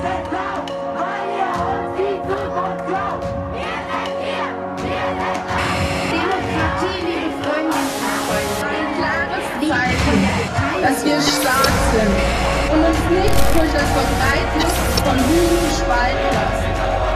sind laut, weil ihr uns die Zukunft klaut. Wir sind hier, wir sind laut. Demokratie, liebe Freundinnen und Freunde, ein klares Zeichen, dass wir stark sind und uns nicht durch das Verbreiten von Lügen spalten lassen.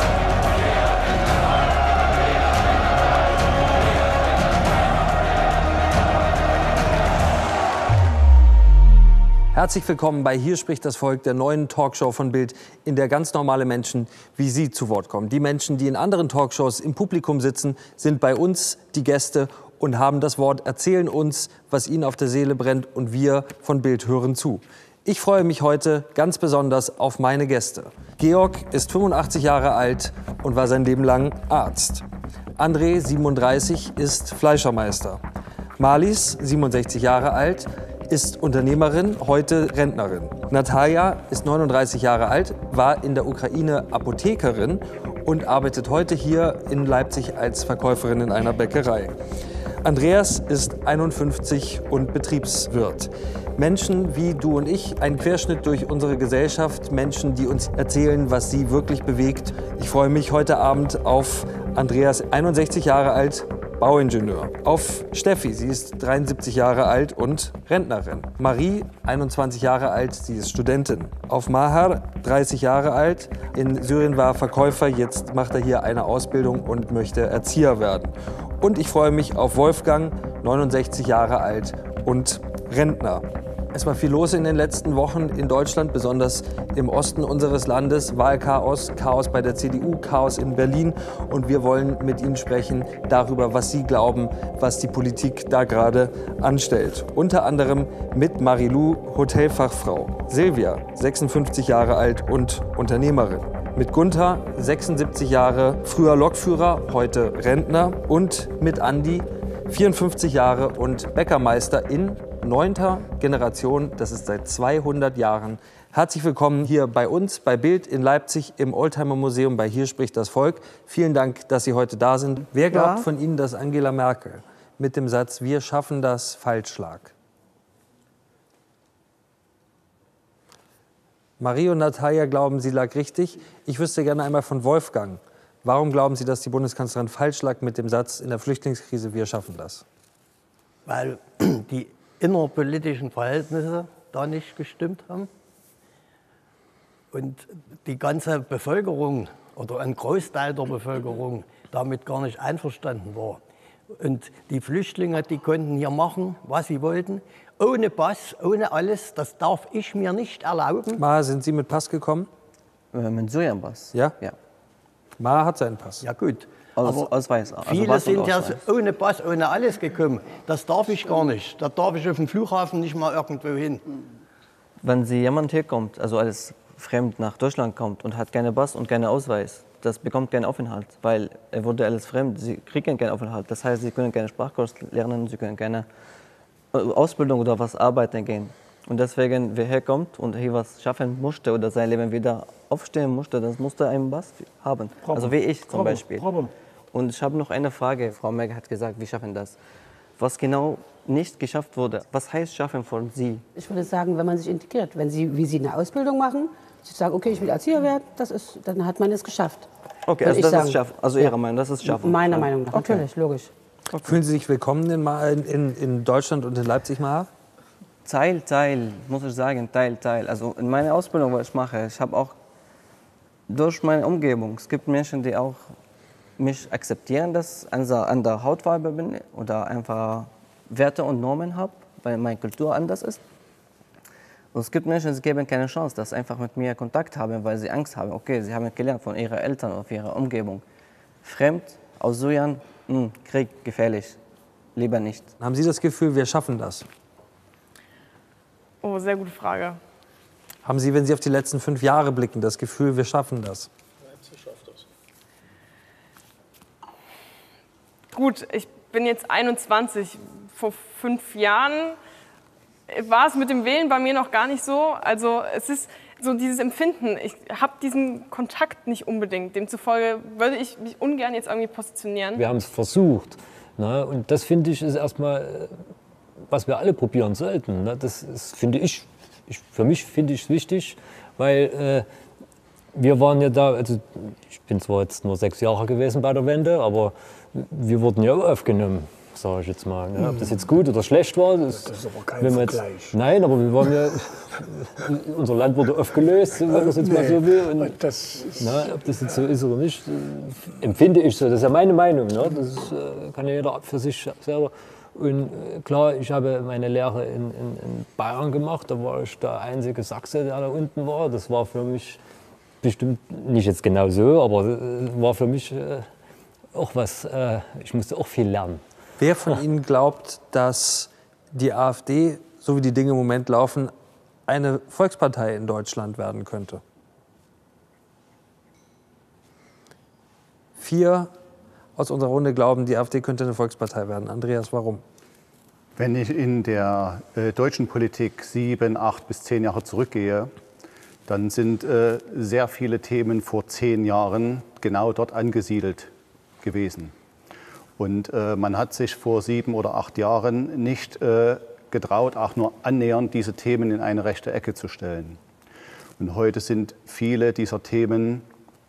Herzlich willkommen bei Hier spricht das Volk, der neuen Talkshow von Bild, in der ganz normale Menschen wie Sie zu Wort kommen. Die Menschen, die in anderen Talkshows im Publikum sitzen, sind bei uns die Gäste und haben das Wort, erzählen uns, was ihnen auf der Seele brennt, und wir von Bild hören zu. Ich freue mich heute ganz besonders auf meine Gäste. Georg ist 85 Jahre alt und war sein Leben lang Arzt. André, 37, ist Fleischermeister. Marlies, 67 Jahre alt, ist Unternehmerin, heute Rentnerin. Natalia ist 39 Jahre alt, war in der Ukraine Apothekerin und arbeitet heute hier in Leipzig als Verkäuferin in einer Bäckerei. Andreas ist 51 und Betriebswirt. Menschen wie du und ich, ein Querschnitt durch unsere Gesellschaft, Menschen, die uns erzählen, was sie wirklich bewegt. Ich freue mich heute Abend auf Andreas, 61 Jahre alt, Bauingenieur. Auf Steffi, sie ist 73 Jahre alt und Rentnerin. Marie, 21 Jahre alt, sie ist Studentin. Auf Mahar, 30 Jahre alt, in Syrien war Verkäufer, jetzt macht er hier eine Ausbildung und möchte Erzieher werden. Und ich freue mich auf Wolfgang, 69 Jahre alt und Rentner. Es war viel los in den letzten Wochen in Deutschland, besonders im Osten unseres Landes. Wahlchaos, Chaos bei der CDU, Chaos in Berlin. Und wir wollen mit Ihnen sprechen darüber, was Sie glauben, was die Politik da gerade anstellt. Unter anderem mit Marilou, Hotelfachfrau. Silvia, 56 Jahre alt und Unternehmerin. Mit Gunther, 76 Jahre, früher Lokführer, heute Rentner. Und mit Andi, 54 Jahre und Bäckermeister in 9. Generation, das ist seit 200 Jahren. Herzlich willkommen hier bei uns, bei Bild in Leipzig im Oldtimer Museum bei Hier spricht das Volk. Vielen Dank, dass Sie heute da sind. Wer glaubt von Ihnen, dass Angela Merkel mit dem Satz "Wir schaffen das" falsch lag? Marie und Natalia glauben, sie lag richtig. Ich wüsste gerne einmal von Wolfgang. Warum glauben Sie, dass die Bundeskanzlerin falsch lag mit dem Satz in der Flüchtlingskrise "Wir schaffen das"? Weil die innerpolitischen Verhältnisse da nicht gestimmt haben und die ganze Bevölkerung oder ein Großteil der Bevölkerung damit gar nicht einverstanden war. Und die Flüchtlinge, die konnten hier machen, was sie wollten, ohne Pass, ohne alles. Das darf ich mir nicht erlauben. Ma, sind Sie mit Pass gekommen? Mit Syrien-Pass? Ja? Ja. Ma hat seinen Pass. Ja gut. Ausweis. Also viele sind ja ohne Pass, ohne alles gekommen. Das darf ich gar nicht. Da darf ich auf dem Flughafen nicht mal irgendwo hin. Wenn jemand hier kommt, also als fremd nach Deutschland kommt und hat keinen Pass und keinen Ausweis, das bekommt keinen Aufenthalt, weil er wurde alles fremd, sie kriegen keinen Aufenthalt. Das heißt, sie können keine Sprachkurs lernen, sie können keine Ausbildung oder was arbeiten gehen. Und deswegen, wer herkommt und hier was schaffen möchte oder sein Leben wieder aufstehen möchte, das musste einen Pass haben. Also wie ich zum Beispiel. Und ich habe noch eine Frage. Frau Merkel hat gesagt, wir schaffen das. Was genau nicht geschafft wurde, was heißt schaffen von Sie? Ich würde sagen, wenn man sich integriert, wenn Sie, wie Sie eine Ausbildung machen, Sie sagen, okay, ich will Erzieher werden, dann hat man es geschafft. Okay, also das ist schaffen. Also Ihre Meinung, das ist schaffen. Meiner Meinung nach, okay. Natürlich, logisch. Okay. Fühlen Sie sich willkommen in Deutschland und in Leipzig, Maha? Teil, muss ich sagen, Teil. Also in meiner Ausbildung, was ich mache, ich habe auch durch meine Umgebung, es gibt Menschen, die auch mich akzeptieren, dass ich an der Hautfarbe bin oder einfach Werte und Normen habe, weil meine Kultur anders ist. Und es gibt Menschen, die geben keine Chance, dass sie einfach mit mir Kontakt haben, weil sie Angst haben. Okay, sie haben gelernt von ihren Eltern oder ihrer Umgebung. Fremd, aus Syrien, Krieg, gefährlich, lieber nicht. Haben Sie das Gefühl, wir schaffen das? Oh, sehr gute Frage. Haben Sie, wenn Sie auf die letzten 5 Jahre blicken, das Gefühl, wir schaffen das? Leipzig schafft das. Gut, ich bin jetzt 21. Vor 5 Jahren war es mit dem Wählen bei mir noch gar nicht so. Also es ist so dieses Empfinden, ich habe diesen Kontakt nicht unbedingt. Demzufolge würde ich mich ungern jetzt irgendwie positionieren. Wir haben es versucht. Ne? Und das finde ich ist erstmal, was wir alle probieren sollten. Ne? Das ist, finde ich, für mich finde ich es wichtig, weil wir waren ja da, also ich bin zwar jetzt nur 6 Jahre gewesen bei der Wende, aber wir wurden ja aufgenommen, sage ich jetzt mal. Ne? Ob das jetzt gut oder schlecht war, das ist aber kein Vergleich. Nein, aber wir waren ja, unser Land wurde aufgelöst, wenn man das jetzt mal so will. Und, ob das jetzt so ist oder nicht, empfinde ich so. Das ist ja meine Meinung. Ne? Das kann ja jeder für sich selber. Und klar, ich habe meine Lehre in Bayern gemacht, da war ich der einzige Sachse, der da unten war. Das war für mich bestimmt nicht jetzt genau so, aber war für mich auch was, ich musste auch viel lernen. Wer von Ihnen glaubt, dass die AfD, so wie die Dinge im Moment laufen, eine Volkspartei in Deutschland werden könnte? 4 aus unserer Runde glauben, die AfD könnte eine Volkspartei werden. Andreas, warum? Wenn ich in der deutschen Politik 7, 8 bis 10 Jahre zurückgehe, dann sind sehr viele Themen vor 10 Jahren genau dort angesiedelt gewesen. Und man hat sich vor 7 oder 8 Jahren nicht getraut, auch nur annähernd diese Themen in eine rechte Ecke zu stellen. Und heute sind viele dieser Themen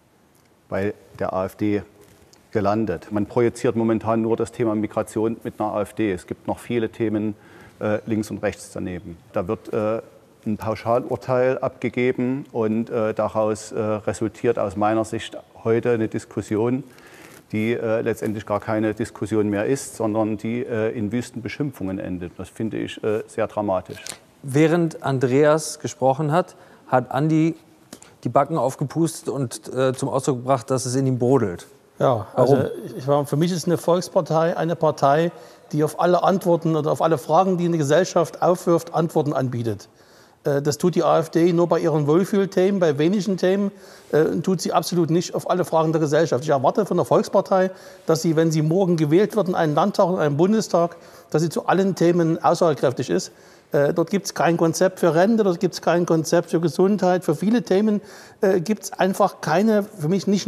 bei der AfD gelandet. Man projiziert momentan nur das Thema Migration mit einer AfD. Es gibt noch viele Themen links und rechts daneben. Da wird ein Pauschalurteil abgegeben und daraus resultiert aus meiner Sicht heute eine Diskussion, die letztendlich gar keine Diskussion mehr ist, sondern die in wüsten Beschimpfungen endet. Das finde ich sehr dramatisch. Während Andreas gesprochen hat, hat Andi die Backen aufgepustet und zum Ausdruck gebracht, dass es in ihm brodelt. Ja, also für mich ist eine Volkspartei eine Partei, die auf alle Antworten oder auf alle Fragen, die eine Gesellschaft aufwirft, Antworten anbietet. Das tut die AfD nur bei ihren Wohlfühlthemen, bei wenigen Themen, tut sie absolut nicht auf alle Fragen der Gesellschaft. Ich erwarte von der Volkspartei, dass sie, wenn sie morgen gewählt wird in einen Landtag und einen Bundestag, dass sie zu allen Themen aussagekräftig ist. Dort gibt es kein Konzept für Rente, dort gibt es kein Konzept für Gesundheit. Für viele Themen gibt es einfach keine, für mich nicht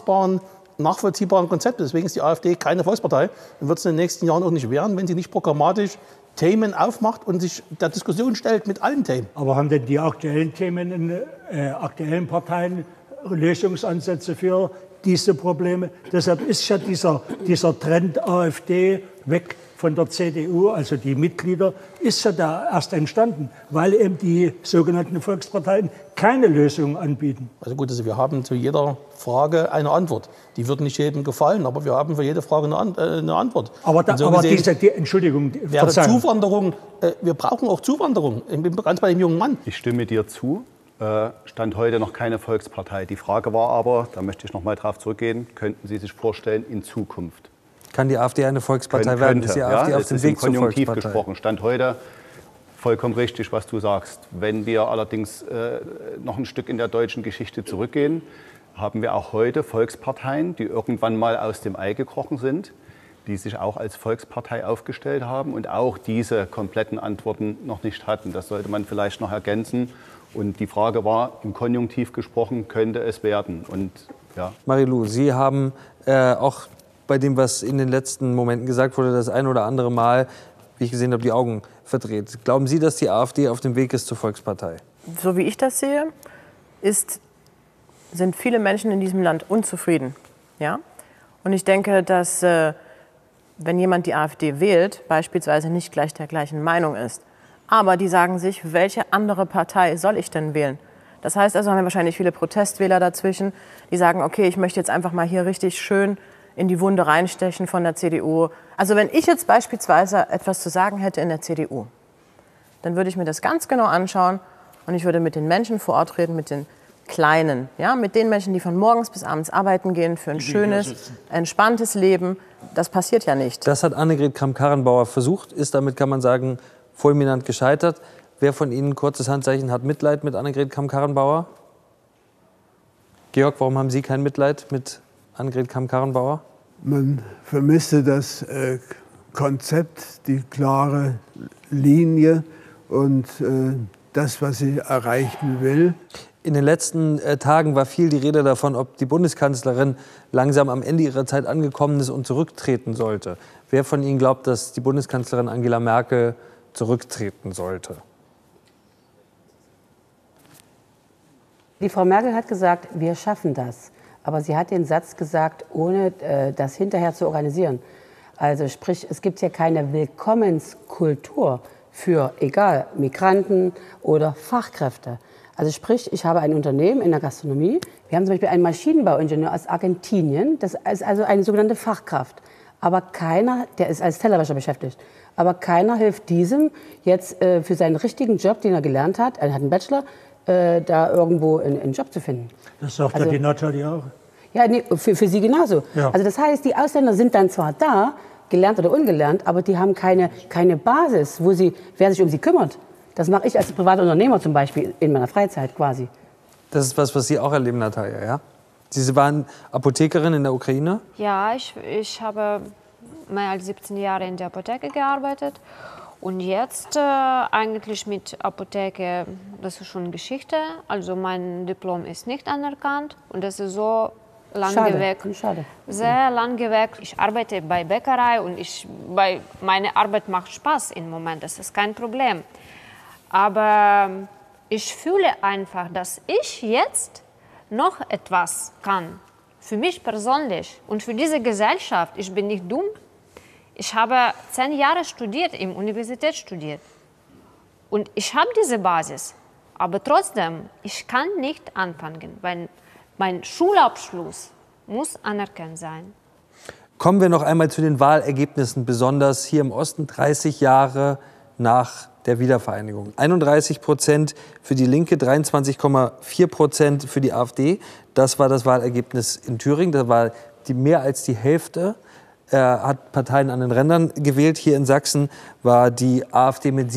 nachvollziehbaren Konzepte. Deswegen ist die AfD keine Volkspartei und wird es in den nächsten Jahren auch nicht werden, wenn sie nicht programmatisch Themen aufmacht und sich der Diskussion stellt mit allen Themen. Aber haben denn die aktuellen Themen in aktuellen Parteien Lösungsansätze für diese Probleme? Deshalb ist ja dieser Trend AfD weg von der CDU, also die Mitglieder, ist ja da erst entstanden, weil eben die sogenannten Volksparteien keine Lösung anbieten. Also gut, also wir haben zu jeder Frage eine Antwort. Die wird nicht jedem gefallen, aber wir haben für jede Frage eine Antwort. Aber Entschuldigung, wäre Zuwanderung, wir brauchen auch Zuwanderung, ganz bei dem jungen Mann. Ich stimme dir zu. Stand heute noch keine Volkspartei. Die Frage war aber, da möchte ich noch mal drauf zurückgehen, könnten Sie sich vorstellen, in Zukunft? Kann die AfD eine Volkspartei werden? Ist die AfD auf dem Weg zur Konjunktiv Volkspartei? Gesprochen. Stand heute vollkommen richtig, was du sagst. Wenn wir allerdings noch ein Stück in der deutschen Geschichte zurückgehen, haben wir auch heute Volksparteien, die irgendwann mal aus dem Ei gekrochen sind, die sich auch als Volkspartei aufgestellt haben und auch diese kompletten Antworten noch nicht hatten. Das sollte man vielleicht noch ergänzen. Und die Frage war, im Konjunktiv gesprochen, könnte es werden. Und, ja. Marie-Lou, Sie haben auch bei dem, was in den letzten Momenten gesagt wurde, das ein oder andere Mal, wie ich gesehen habe, die Augen verdreht. Glauben Sie, dass die AfD auf dem Weg ist zur Volkspartei? So wie ich das sehe, sind viele Menschen in diesem Land unzufrieden. Ja? Und ich denke, dass wenn jemand die AfD wählt, beispielsweise nicht gleich der gleichen Meinung ist, aber die sagen sich, welche andere Partei soll ich denn wählen? Das heißt also, haben wir wahrscheinlich viele Protestwähler dazwischen, die sagen, okay, ich möchte jetzt einfach mal hier richtig schön in die Wunde reinstechen von der CDU. Also wenn ich jetzt beispielsweise etwas zu sagen hätte in der CDU, dann würde ich mir das ganz genau anschauen und ich würde mit den Menschen vor Ort reden, mit den Kleinen, ja, mit den Menschen, die von morgens bis abends arbeiten gehen für ein schönes, entspanntes Leben. Das passiert ja nicht. Das hat Annegret Kramp-Karrenbauer versucht, ist damit, kann man sagen, fulminant gescheitert. Wer von Ihnen, kurzes Handzeichen, hat Mitleid mit Annegret Kramp-Karrenbauer? Georg, warum haben Sie kein Mitleid mit Annegret Kramp-Karrenbauer? Man vermisste das Konzept, die klare Linie und das, was sie erreichen will. In den letzten Tagen war viel die Rede davon, ob die Bundeskanzlerin langsam am Ende ihrer Zeit angekommen ist und zurücktreten sollte. Wer von Ihnen glaubt, dass die Bundeskanzlerin Angela Merkel zurücktreten sollte? Die Frau Merkel hat gesagt, wir schaffen das. Aber sie hat den Satz gesagt, ohne das hinterher zu organisieren. Also sprich, es gibt hier keine Willkommenskultur für, egal, Migranten oder Fachkräfte. Also sprich, ich habe ein Unternehmen in der Gastronomie. Wir haben zum Beispiel einen Maschinenbauingenieur aus Argentinien. Das ist also eine sogenannte Fachkraft. Aber keiner, der ist als Tellerwäscher beschäftigt. Aber keiner hilft diesem jetzt für seinen richtigen Job, den er gelernt hat, er hat einen Bachelor, da irgendwo einen Job zu finden. Das sagt ja die Natalie auch. Ja, nee, für sie genauso. Ja. Also das heißt, die Ausländer sind dann zwar da, gelernt oder ungelernt, aber die haben keine Basis, wer sich um sie kümmert. Das mache ich als privater Unternehmer zum Beispiel in meiner Freizeit quasi. Das ist was Sie auch erleben, Natalia, ja? Sie waren Apothekerin in der Ukraine? Ja, ich habe mehr als 17 Jahre in der Apotheke gearbeitet. Und jetzt eigentlich mit Apotheke, das ist schon Geschichte. Also mein Diplom ist nicht anerkannt und das ist so lange weg. Schade. Sehr lange weg. Ich arbeite bei Bäckerei und meine Arbeit macht Spaß im Moment. Das ist kein Problem. Aber ich fühle einfach, dass ich jetzt noch etwas kann. Für mich persönlich und für diese Gesellschaft. Ich bin nicht dumm. Ich habe 10 Jahre studiert, in der Universität studiert. Und ich habe diese Basis. Aber trotzdem, ich kann nicht anfangen, weil mein Schulabschluss muss anerkannt sein. Kommen wir noch einmal zu den Wahlergebnissen, besonders hier im Osten, 30 Jahre nach der Wiedervereinigung. 31% für die Linke, 23,4% für die AfD. Das war das Wahlergebnis in Thüringen. Da war mehr als die Hälfte. Hat Parteien an den Rändern gewählt. Hier in Sachsen war die AfD mit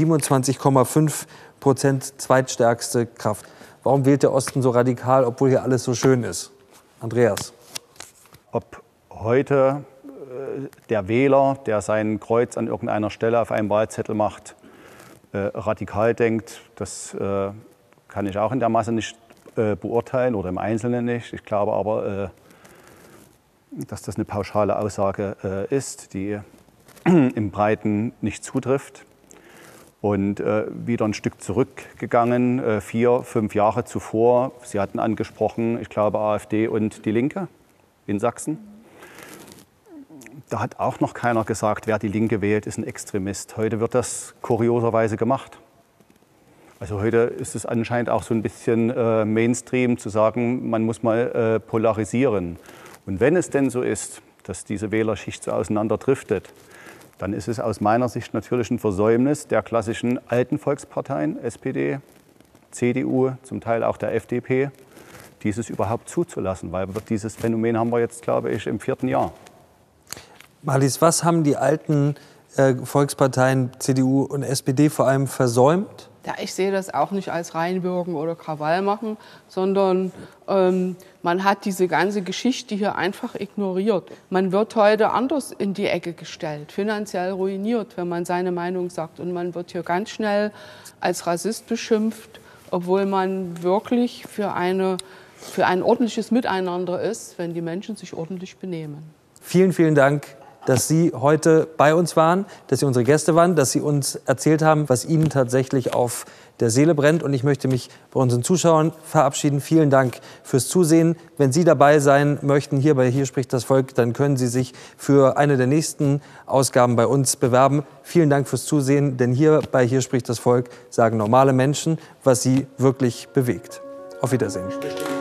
27,5% zweitstärkste Kraft. Warum wählt der Osten so radikal, obwohl hier alles so schön ist? Andreas. Ob heute der Wähler, der sein Kreuz an irgendeiner Stelle auf einem Wahlzettel macht, radikal denkt, das kann ich auch in der Masse nicht beurteilen oder im Einzelnen nicht. Ich glaube aber, dass das eine pauschale Aussage ist, die im Breiten nicht zutrifft. Und wieder ein Stück zurückgegangen, 4, 5 Jahre zuvor. Sie hatten angesprochen, ich glaube, AfD und die Linke in Sachsen. Da hat auch noch keiner gesagt, wer die Linke wählt, ist ein Extremist. Heute wird das kurioserweise gemacht. Also heute ist es anscheinend auch so ein bisschen Mainstream zu sagen, man muss mal polarisieren. Und wenn es denn so ist, dass diese Wählerschicht so auseinanderdriftet, dann ist es aus meiner Sicht natürlich ein Versäumnis der klassischen alten Volksparteien, SPD, CDU, zum Teil auch der FDP, dieses überhaupt zuzulassen. Weil dieses Phänomen haben wir jetzt, glaube ich, im 4. Jahr. Marlies, was haben die alten Volksparteien, CDU und SPD vor allem versäumt? Ja, ich sehe das auch nicht als reinwirken oder Krawall machen, sondern man hat diese ganze Geschichte hier einfach ignoriert. Man wird heute anders in die Ecke gestellt, finanziell ruiniert, wenn man seine Meinung sagt. Und man wird hier ganz schnell als Rassist beschimpft, obwohl man wirklich für ein ordentliches Miteinander ist, wenn die Menschen sich ordentlich benehmen. Vielen, vielen Dank, dass Sie heute bei uns waren, dass Sie unsere Gäste waren, dass Sie uns erzählt haben, was Ihnen tatsächlich auf der Seele brennt. Und ich möchte mich bei unseren Zuschauern verabschieden. Vielen Dank fürs Zusehen. Wenn Sie dabei sein möchten, hier bei Hier spricht das Volk, dann können Sie sich für eine der nächsten Ausgaben bei uns bewerben. Vielen Dank fürs Zusehen, denn hier bei Hier spricht das Volk sagen normale Menschen, was sie wirklich bewegt. Auf Wiedersehen.